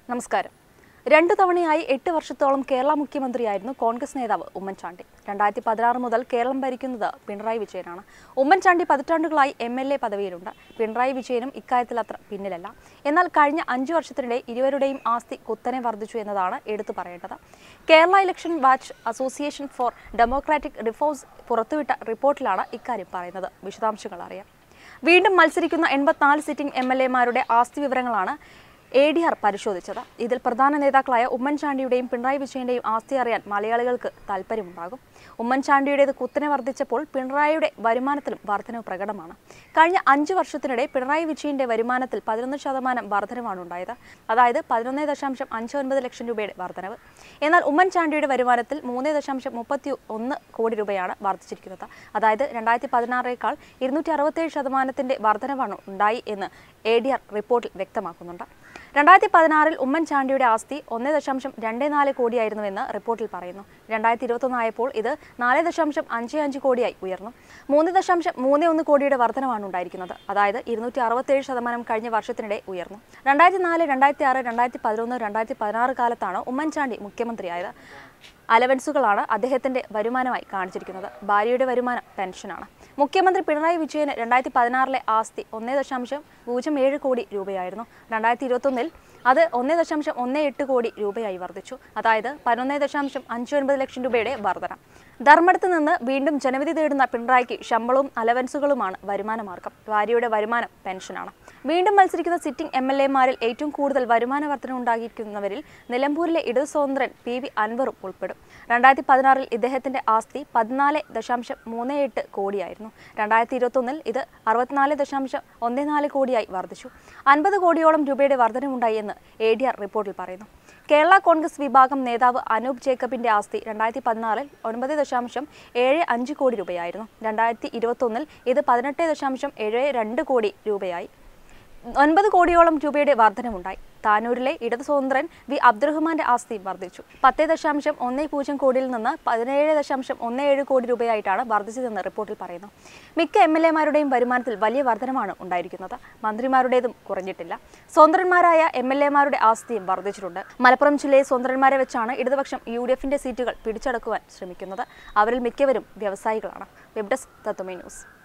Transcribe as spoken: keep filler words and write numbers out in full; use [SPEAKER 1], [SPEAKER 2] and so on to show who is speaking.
[SPEAKER 1] നമസ്കാരം. രണ്ടു തവണയായി എട്ട് വർഷത്തോളം കേരള മുഖ്യമന്ത്രിയായിരുന്നു കോൺഗ്രസ് നേതാവ് ഉമ്മൻചാണ്ടി. രണ്ടായിരത്തി പതിനാറ് മുതൽ കേരളം ഭരിക്കുന്നത് പിണറായി വിജയനാണ്. ഉമ്മൻചാണ്ടി പതിറ്റാണ്ടുകളായി എം എൽ എ പദവിയിലുണ്ട്. പിണറായി വിജയനും ഇക്കാര്യത്തിൽ അത്ര പിന്നിലല്ല. എന്നാൽ കഴിഞ്ഞ അഞ്ചു വർഷത്തിനിടെ ഇരുവരുടെയും ആസ്തി കുത്തനെ വർദ്ധിച്ചു എന്നതാണ് എടുത്തു പറയേണ്ടത്. Kerala election watch association for democratic reforms പുറത്തുവിട്ട റിപ്പോർട്ടിലാണ് ഇക്കാര്യം പറയുന്നത്. വിശദാംശങ്ങൾ അറിയാം. വീണ്ടും മത്സരിക്കുന്ന എൺപത്തിനാല് സിറ്റിംഗ് എം എൽ എമാരുടെ ആസ്തി വിവരങ്ങളാണ് എ ഡി ആർ പരിശോധിച്ചത്. ഇതിൽ പ്രധാന നേതാക്കളായ ഉമ്മൻചാണ്ടിയുടെയും പിണറായി വിജയന്റെയും ആസ്തി അറിയാൻ മലയാളികൾക്ക് താൽപ്പര്യമുണ്ടാകും. ഉമ്മൻചാണ്ടിയുടേത് കുത്തനെ വർദ്ധിച്ചപ്പോൾ പിണറായിയുടെ വരുമാനത്തിലും വർധനവ് പ്രകടമാണ്. കഴിഞ്ഞ അഞ്ചു വർഷത്തിനിടെ പിണറായി വിജയന്റെ വരുമാനത്തിൽ പതിനൊന്ന് ശതമാനം വർധനവാണ് ഉണ്ടായത്. അതായത് പതിനൊന്ന് ദശാംശം അഞ്ച് ഒൻപത് ലക്ഷം രൂപയുടെ വർധനവ്. എന്നാൽ ഉമ്മൻചാണ്ടിയുടെ വരുമാനത്തിൽ മൂന്ന് ദശാംശം മുപ്പത്തി ഒന്ന് കോടി രൂപയാണ് വർദ്ധിച്ചിരിക്കുന്നത്. അതായത് രണ്ടായിരത്തി പതിനാറേക്കാൾ ഇരുന്നൂറ്റി അറുപത്തേഴ് ശതമാനത്തിന്റെ വർധനവാണ് ഉണ്ടായി എന്ന് എ ഡി ആർ റിപ്പോർട്ടിൽ വ്യക്തമാക്കുന്നുണ്ട്. രണ്ടായിരത്തി പതിനാറിൽ ഉമ്മൻചാണ്ടിയുടെ ആസ്തി ഒന്ന് ദശാംശം രണ്ട് നാല് കോടിയായിരുന്നുവെന്ന് റിപ്പോർട്ടിൽ പറയുന്നു. രണ്ടായിരത്തി ഇരുപത്തൊന്നായപ്പോൾ ഇത് നാല് ദശാംശം അഞ്ച് അഞ്ച് കോടിയായി ഉയർന്നു. മൂന്ന് ദശാംശം മൂന്ന് ഒന്ന് കോടിയുടെ വർധനമാണ് ഉണ്ടായിരിക്കുന്നത്. അതായത് ഇരുന്നൂറ്റി അറുപത്തേഴ് ശതമാനം കഴിഞ്ഞ വർഷത്തിനിടെ ഉയർന്നു. രണ്ടായിരത്തി നാല് രണ്ടായിരത്തി ആറ് രണ്ടായിരത്തി പതിനൊന്ന് രണ്ടായിരത്തി പതിനാറ് കാലത്താണ് ഉമ്മൻചാണ്ടി മുഖ്യമന്ത്രിയായത്. അലവൻസുകളാണ് അദ്ദേഹത്തിന്റെ വരുമാനമായി കാണിച്ചിരിക്കുന്നത്. ഭാര്യയുടെ വരുമാനം പെൻഷനാണ്. മുഖ്യമന്ത്രി പിണറായി വിജയന് രണ്ടായിരത്തി പതിനാറിലെ ആസ്തി ഒന്ന് ദശാംശം പൂജ്യം ഏഴ് കോടി രൂപയായിരുന്നു. രണ്ടായിരത്തി ഇരുപത്തൊന്നിൽ അത് ഒന്ന് ദശാംശം ഒന്ന് എട്ട് കോടി രൂപയായി വർദ്ധിച്ചു. അതായത് പതിനൊന്ന് ദശാംശം അഞ്ച് ഒൻപത് ലക്ഷം രൂപയുടെ വർധന. ധർമ്മടത്ത് നിന്ന് വീണ്ടും ജനവിധി തേടുന്ന പിണറായിക്ക് ശമ്പളവും അലവൻസുകളുമാണ് വരുമാന മാർഗം. ഭാര്യയുടെ വരുമാനം പെൻഷനാണ്. വീണ്ടും മത്സരിക്കുന്ന സിറ്റിംഗ് എം എൽ എമാരിൽ ഏറ്റവും കൂടുതൽ വരുമാന വർധന ഉണ്ടായിരിക്കുന്നവരിൽ നിലമ്പൂരിലെ ഇടതു സ്വതന്ത്രൻ പി വി അൻവറും ഉൾപ്പെടും. രണ്ടായിരത്തി പതിനാറിൽ ഇദ്ദേഹത്തിന്റെ ആസ്തി പതിനാല് ദശാംശം മൂന്ന് എട്ട് കോടിയായിരുന്നു. രണ്ടായിരത്തി ഇരുപത്തൊന്നിൽ ഇത് അറുപത്തിനാല് ദശാംശം ഒന്ന് നാല് കോടിയായി വർദ്ധിച്ചു. അൻപത് കോടിയോളം രൂപയുടെ വർധനമുണ്ടായി എന്ന് എ ഡി ആർ റിപ്പോർട്ടിൽ പറയുന്നു. കേരള കോൺഗ്രസ് വിഭാഗം നേതാവ് അനൂപ് ജേക്കബിന്റെ ആസ്തി രണ്ടായിരത്തി പതിനാറിൽ ഒൻപത് ദശാംശം ഏഴ് അഞ്ച് കോടി രൂപയായിരുന്നു. രണ്ടായിരത്തി ഇരുപത്തൊന്നിൽ ഇത് പതിനെട്ട് ദശാംശം ഏഴ് രണ്ട് കോടി രൂപയായി. ഒൻപത് കോടിയോളം രൂപയുടെ വർധനമുണ്ടായി. താനൂരിലെ ഇടതു സ്വതന്ത്രൻ വി അബ്ദുറഹ്മാന്റെ ആസ്തി വർദ്ധിച്ചു. പത്ത് ദശാംശം ഒന്ന് പൂജ്യം കോടിയിൽ നിന്ന് പതിനേഴ് ദശാംശം ഒന്ന് ഏഴ് കോടി രൂപയായിട്ടാണ് വർദ്ധിച്ചതെന്ന് റിപ്പോർട്ടിൽ പറയുന്നു. മിക്ക എം എൽ എമാരുടെയും വരുമാനത്തിൽ വലിയ വർധനമാണ് ഉണ്ടായിരിക്കുന്നത്. മന്ത്രിമാരുടേതും കുറഞ്ഞിട്ടില്ല. സ്വതന്ത്രന്മാരായ എം എൽ എമാരുടെ ആസ്തിയും വർദ്ധിച്ചിട്ടുണ്ട്. മലപ്പുറം ജില്ലയിൽ സ്വതന്ത്രന്മാരെ വെച്ചാണ് ഇടതുപക്ഷം യു ഡി എഫിന്റെ സീറ്റുകൾ പിടിച്ചടക്കുവാൻ ശ്രമിക്കുന്നത്. അവരിൽ മിക്കവരും വ്യവസായികളാണ്. Web desk Tatwamayi news.